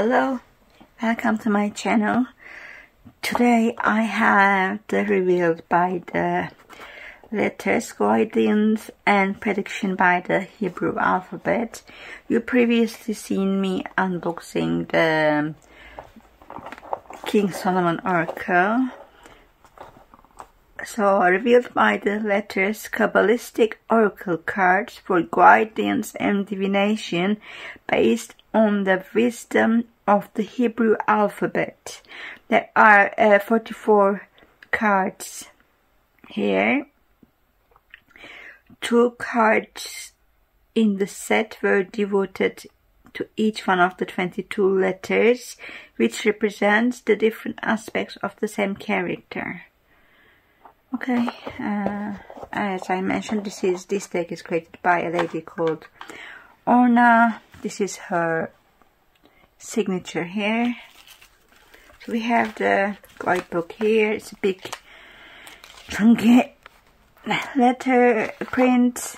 Hello, welcome to my channel. Today I have the revealed by the letters, guidance and prediction by the Hebrew alphabet. You previously seen me unboxing the King Solomon Oracle. So revealed by the letters, Kabbalistic oracle cards for guidance and divination based on the wisdom of the Hebrew alphabet. There are 44 cards here. 2 cards in the set were devoted to each one of the 22 letters, which represents the different aspects of the same character. Okay, as I mentioned, this deck is created by a lady called Orna. This is her signature here. So we have the guidebook here. It's a big chunky letter print.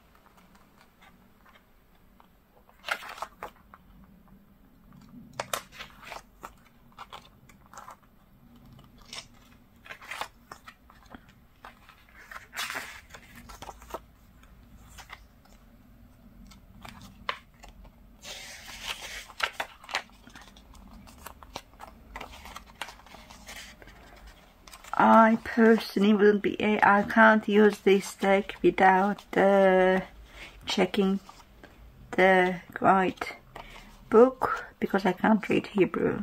I personally wouldn't be I can't use this deck without checking the guide book because I can't read Hebrew.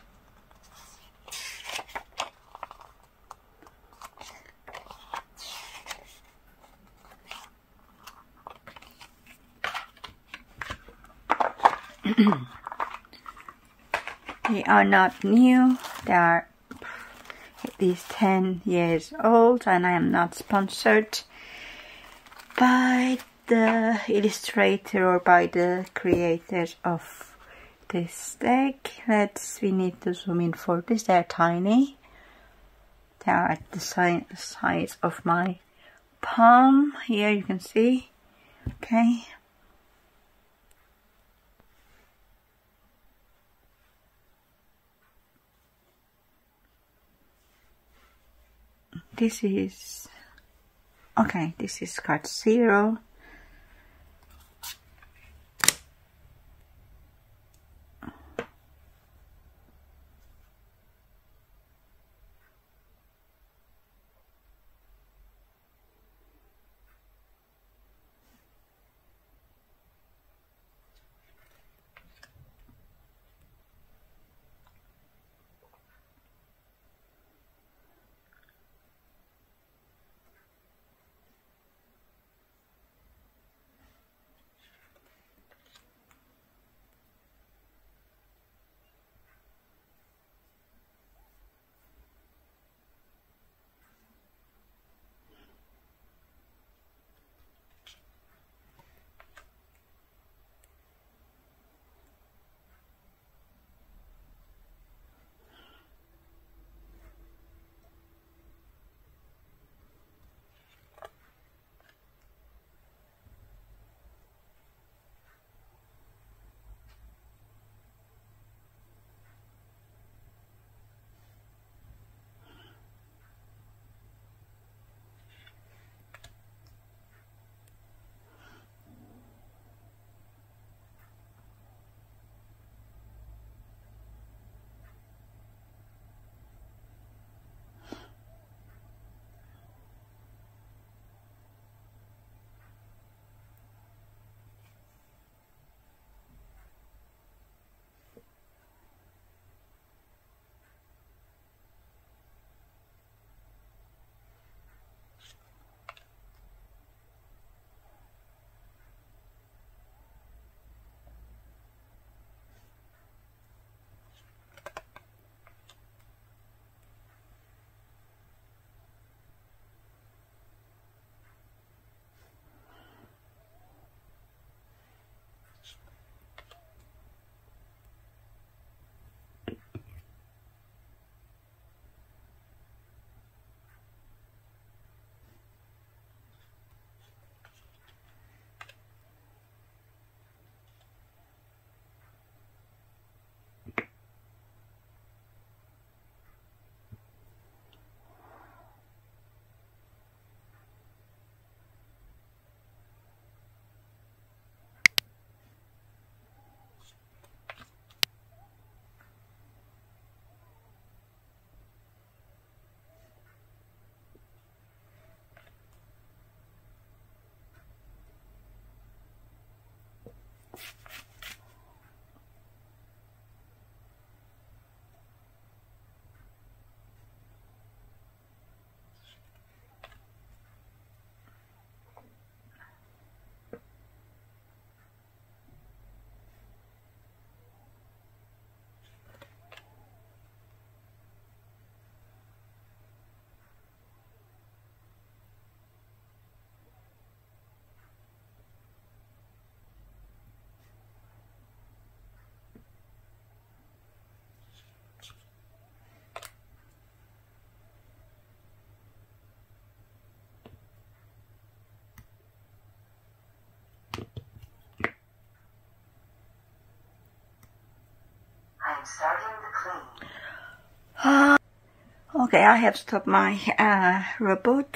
They are not new, they are at least 10 years old, and I am not sponsored by the illustrator or by the creators of this deck. We need to zoom in for this. They're tiny. They are at the size of my palm. Here you can see. Okay. This is card 0. Okay, I have stopped my robot.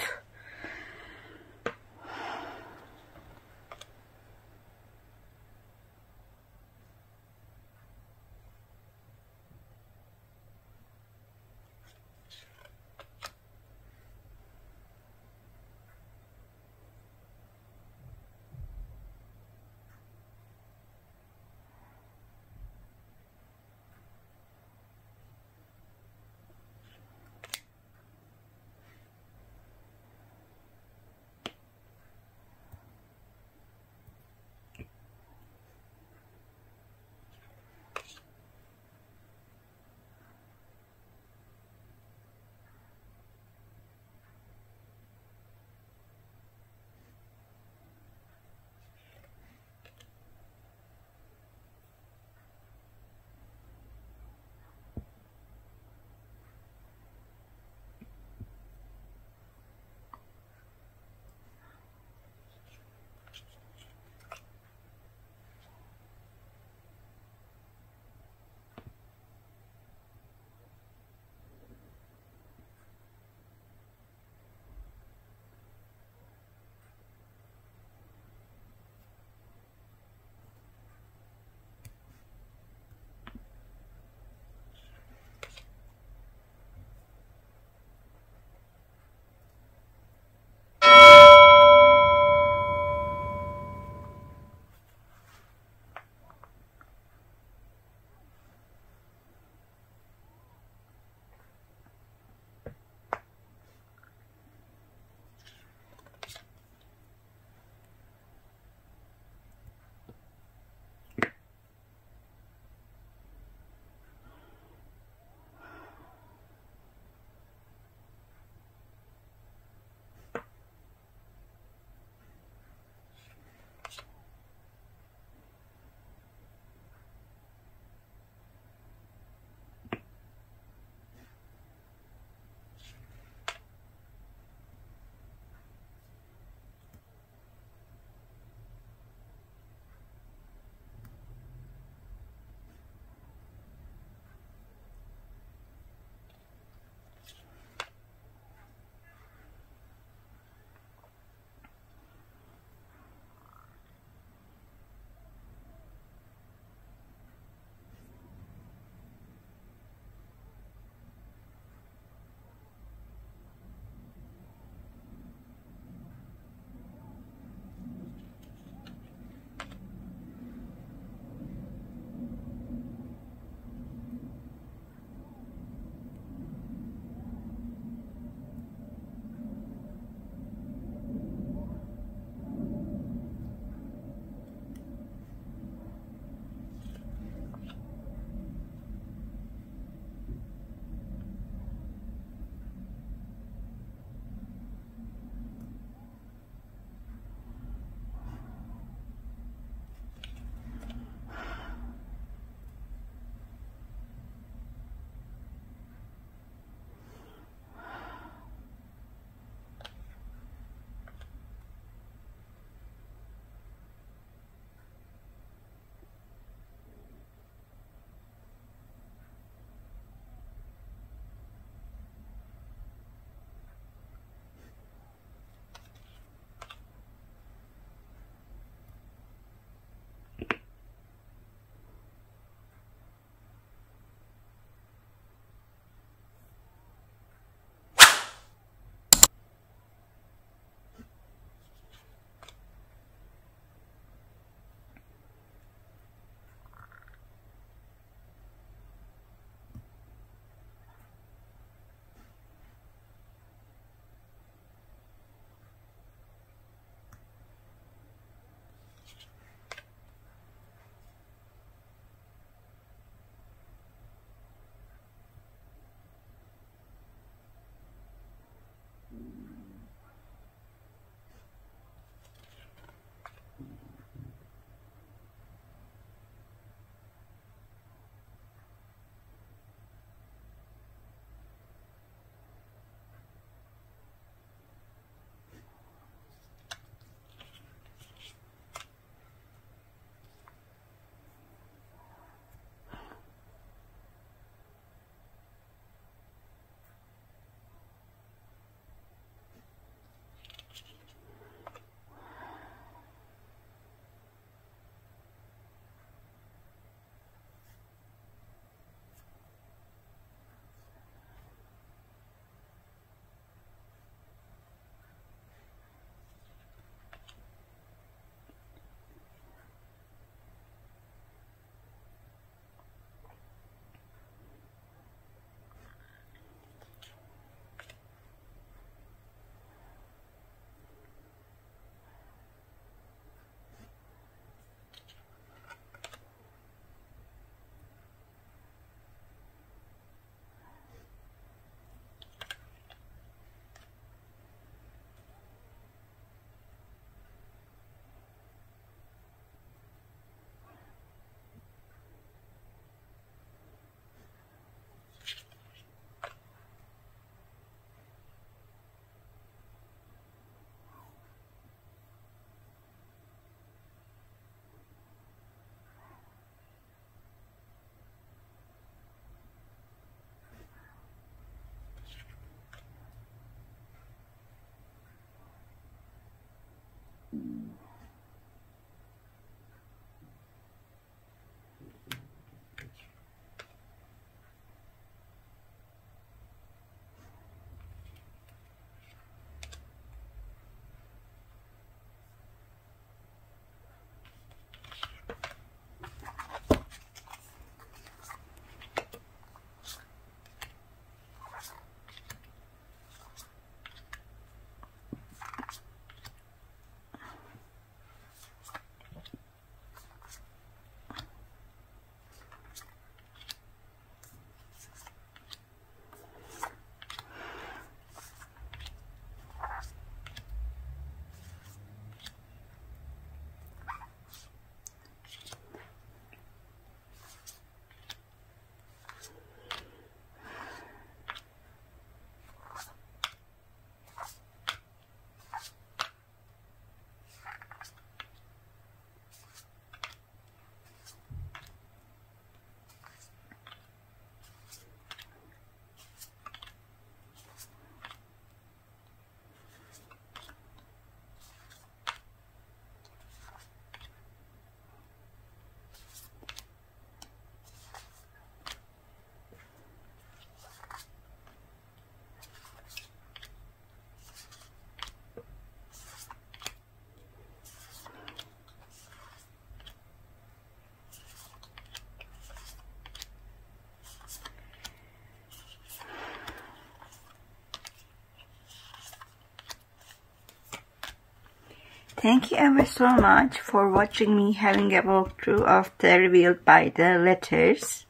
Thank you ever so much for watching me having a walkthrough of the revealed by the letters.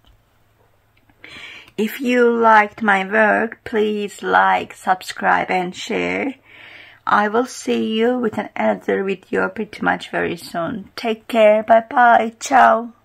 If you liked my work, please like, subscribe and share. I will see you with another video pretty much very soon. Take care. Bye bye. Ciao.